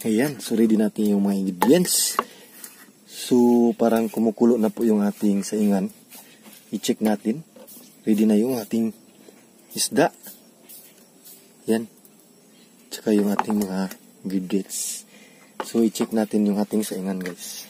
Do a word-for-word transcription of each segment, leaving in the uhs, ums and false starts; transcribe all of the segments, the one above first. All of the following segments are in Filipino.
Ayan, so ready natin yung mga ingredients. So parang kumukulo na po yung ating saingan. I-check natin. Ready na yung ating isda. Yan. Tsaka yung ating mga ingredients. So i-check natin yung ating saingan, guys.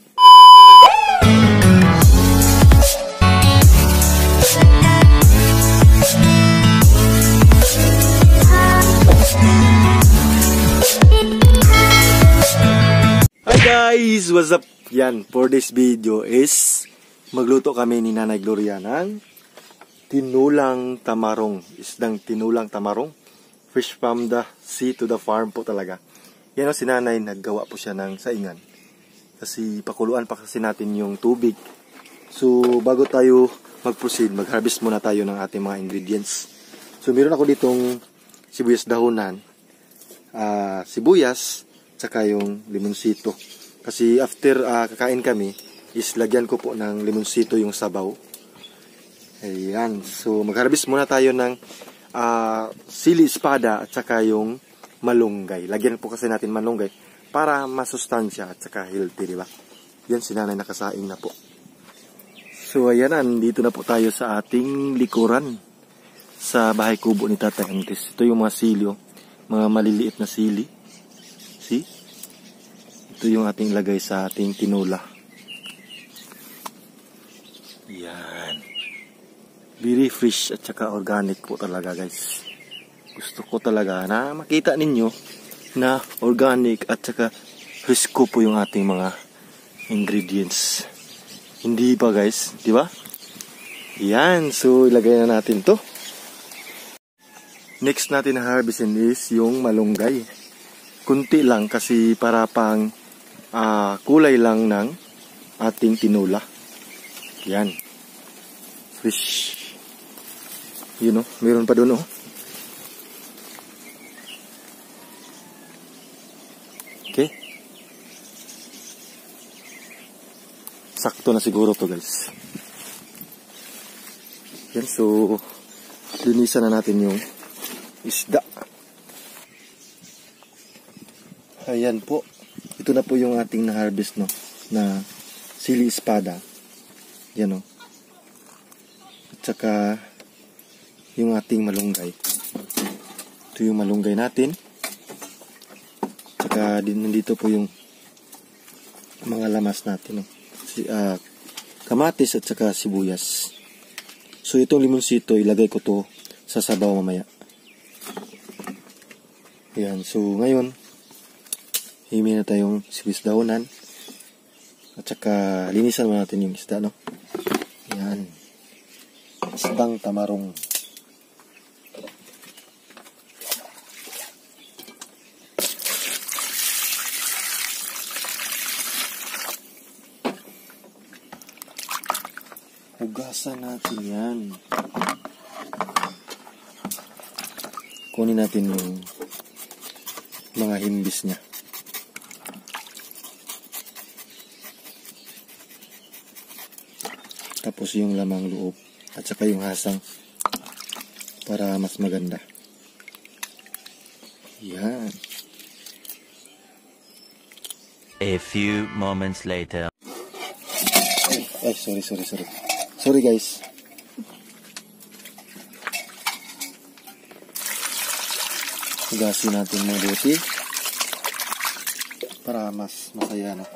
Hi guys! What's up? Yan, for this video is magluto kami ni Nanay Gloria ng tinulang tamarong. Isdang tinulang tamarong. Fish from the sea to the farm po talaga. Yan o, si Nanay naggawa po siya ng saingan. Kasi pakuluan pa kasi natin yung tubig. So bago tayo mag-proceed, mag-harvest muna tayo ng ating mga ingredients. So meron ako ditong sibuyas dahonan, uh, sibuyas, tsaka yung limonsito. Kasi after uh, kakain kami, is lagyan ko po ng limonsito yung sabaw. Ayan. So mag-harvest muna tayo ng uh, sili espada at saka yung malunggay. Lagyan po kasi natin malunggay para masustansya at saka healthy, di ba? Yan, si Nanay nakasaing na po. So ayan, andito na po tayo sa ating likuran. Sa bahay kubo ni Tatay Antes. Ito yung mga silyo, mga maliliit na sili. See? Ito yung ating lagay sa ating tinula. Yan. Very fresh at saka organic po talaga, guys. Gusto ko talaga na makita ninyo na organic at saka fresco po yung ating mga ingredients. Hindi pa, guys, di ba? Yan, so ilagay na natin to. Next natin na harvestin is yung malunggay. Kunti lang kasi para pang uh, kulay lang ng ating tinula. Yan. Fish. You know, meron pa doon, oh. Okay. Sakto na siguro to, guys. Yan, so linisan na natin yung isda. Ayan po. Ito na po yung ating na-harvest, no, na sili espada. Yan, no. At saka yung ating malunggay. Ito yung malunggay natin. At saka din nandito po yung mga lamas natin, no. Si, uh, kamatis at saka sibuyas. So itong limonsito, ilagay ko to sa sabaw mamaya. Ayan, so ngayon himi na tayong sibuyas dahonan at saka linisan mo natin yung isda, no? Ayan, isdang tamarong. Hugasan natin yan. Kunin natin yung mga himbis niya. Tapos yung lamang loob at saka yung hasang para mas maganda. Yan. A few moments later. Ay, ay sorry, sorry, sorry. Sorry, guys. Hugasin natin mabuti para mas masaya, no?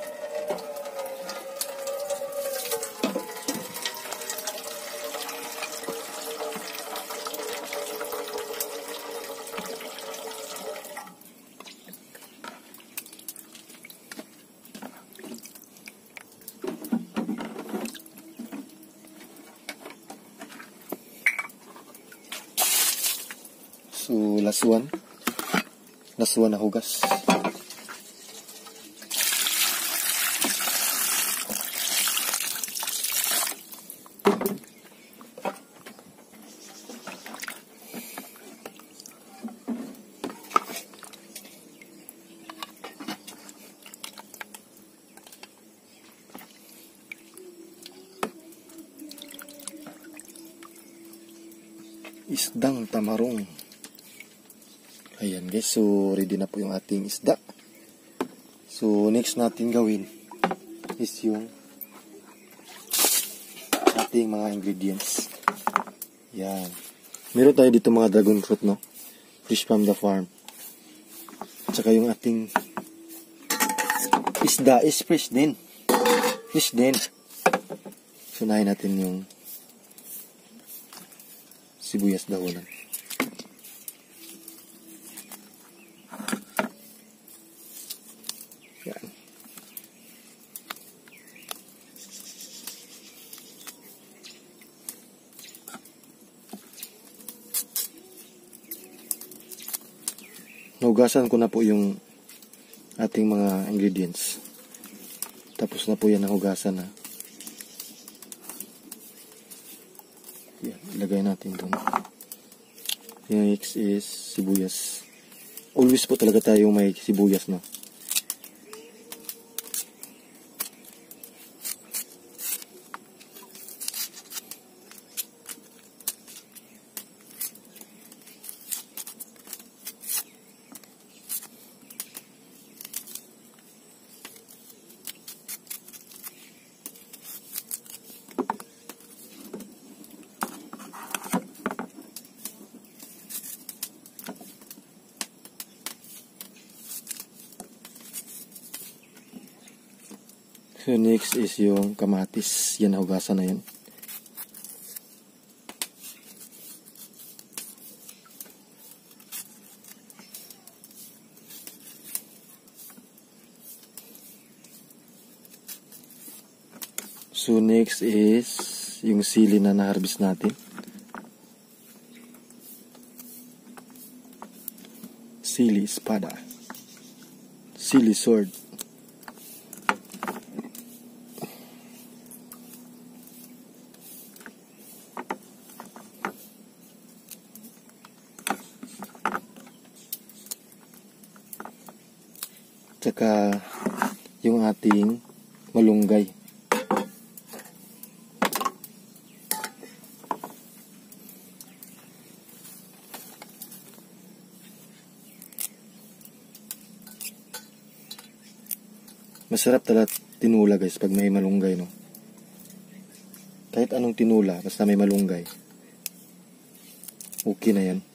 So, last one. Last one na hugas. Isdang tamarong. Ayan guys, so ready na po yung ating isda. So, next natin gawin is yung ating mga ingredients. Yan. Meron tayo dito mga dragon fruit, no? Fish from the farm. At saka yung ating isda is fresh din. Fish din. Sunahin natin yung sibuyas dahonan. Yan. Nahugasan ko na po yung ating mga ingredients. Tapos na po yan ang hugasan na. Yan, ilagay natin doon. Yung next is sibuyas. Always po talaga tayo may sibuyas, no? So next is yung kamatis. Yan, hugasan na yan. So next is yung sili na na-harvest natin. Sili espada. Sili sword. Tsaka yung ating malunggay. Masarap talaga tinula, guys, pag may malunggay, no? Kahit anong tinula, basta may malunggay, okay na yan.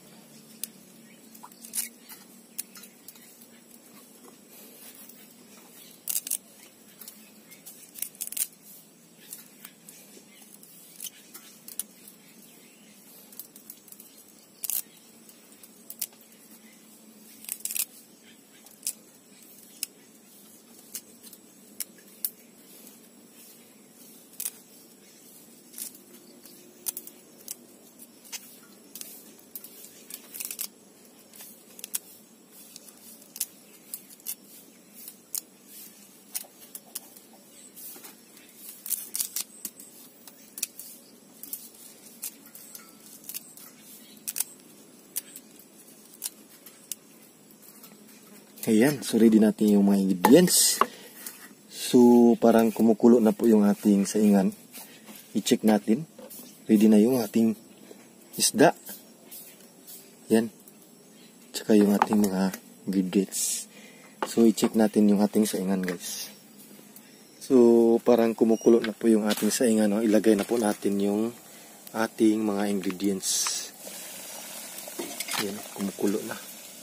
Ayan, so ready natin yung mga ingredients. So parang kumukulo na po yung ating saingan. I-check natin. Ready na yung ating isda. Yan. Tsaka yung ating mga ingredients. So i-check natin yung ating saingan, guys. So parang kumukulo na po yung ating saingan, no? Ilagay na po natin yung ating mga ingredients. Yan, kumukulo na.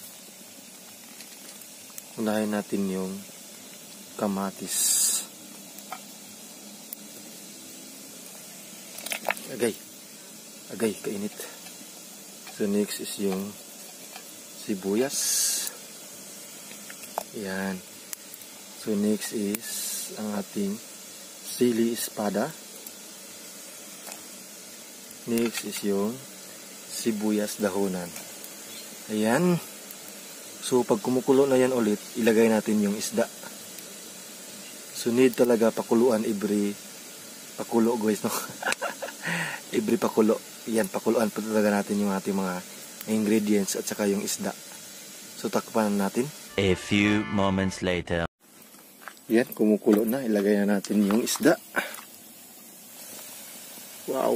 Unahin natin yung kamatis. Agay. Agay, kainit. So next is yung sibuyas. Yan. So next is ang ating sili espada. Next is yung sibuyas dahonan. Ayan. So, pag kumukulo na yan ulit, ilagay natin yung isda. So, need talaga pakuluan every pakulo, guys, no? Every pakulo. Yan, pakuluan pa talaga natin yung ating mga ingredients at saka yung isda. So, takpan natin. A few moments later. Yan, kumukulo na. Ilagay na natin yung isda. Wow!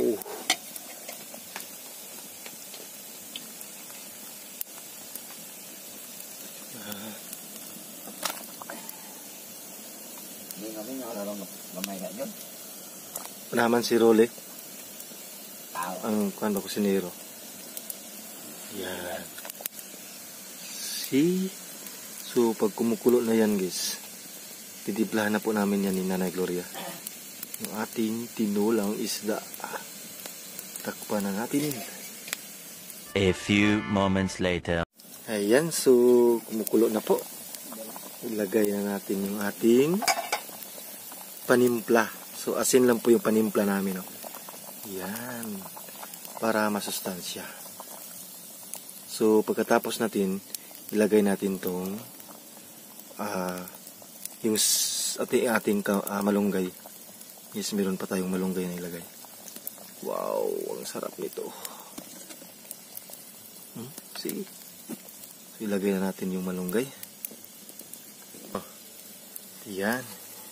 kami nakalaro gamay ka dyan. Naman si Role, Tao. ang kwan ba kusinero. Yan. See? So, pag kumukulo na yan, guys, titimplahan na po namin yan ni Nanay Gloria. Yung ating tinulang isda. Takpan na natin. A few moments later. Ayan, so kumukulo na po. Ilagay na natin yung ating panimpla. So, asin lang po yung panimpla namin. No? Yan. Para masustansya. So, pagkatapos natin, ilagay natin tong uh, yung ating, ating uh, malunggay. Yes, meron pa tayong malunggay na ilagay. Wow, ang sarap nito. Hmm, see? So, ilagay na natin yung malunggay. Oh, yan.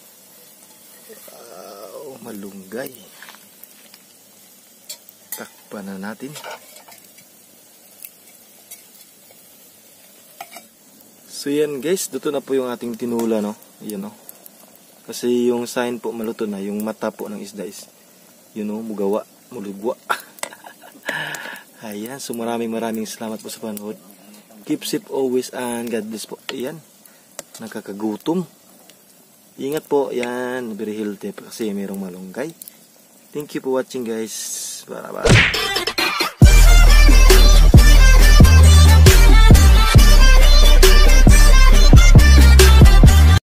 Wow, malunggay. Takpan na natin. So yan guys, dito na po yung ating tinula, no? Yan, no? Kasi yung sign po maluto na, yung mata po ng isda is, yun, no? Mugawa, mulugwa. Ayan, so maraming maraming salamat po sa panood. Keep safe always and God bless po. Ayan, nakakagutom. Ingat po, yan, very healthy kasi mayroong malunggay. Thank you for watching guys. Bye bye.